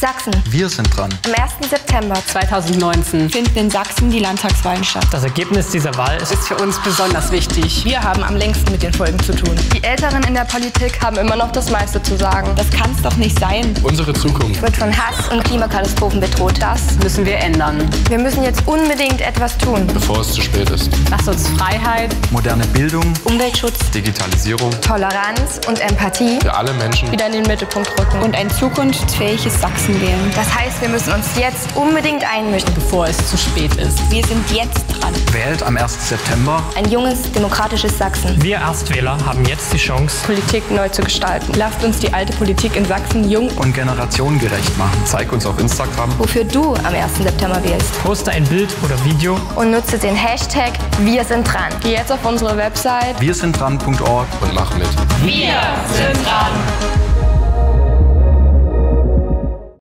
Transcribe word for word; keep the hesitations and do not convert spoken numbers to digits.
Sachsen. Wir sind dran. Am ersten September zweitausendneunzehn finden in Sachsen die Landtagswahlen statt. Das Ergebnis dieser Wahl ist für uns besonders wichtig. Wir haben am längsten mit den Folgen zu tun. Die Älteren in der Politik haben immer noch das meiste zu sagen. Das kann's doch nicht sein. Unsere Zukunft Wird von Hass und Klimakatastrophen bedroht. Das müssen wir ändern. Wir müssen jetzt unbedingt etwas tun. bevor es zu spät ist. Lasst uns Freiheit, Moderne Bildung, Umweltschutz, Digitalisierung Toleranz und Empathie für alle Menschen wieder in den Mittelpunkt rücken. Und ein zukunftsfähiges Sachsen wählen. Das heißt, wir müssen uns jetzt unbedingt einmischen. bevor es zu spät ist. Wir sind jetzt dran. wählt am ersten September. Ein junges, demokratisches Sachsen. Wir Erstwähler haben jetzt die Chance, Politik neu zu gestalten. Lasst uns die alte Politik in Sachsen jung Und generationengerecht machen. Zeig uns auf Instagram. Wofür du am ersten September wählst. poste ein Bild oder Video. Und nutze den Hashtag Wir sind dran. Geh jetzt auf unsere Website. Wir sind dran punkt org Und mach mit. Wir sind dran.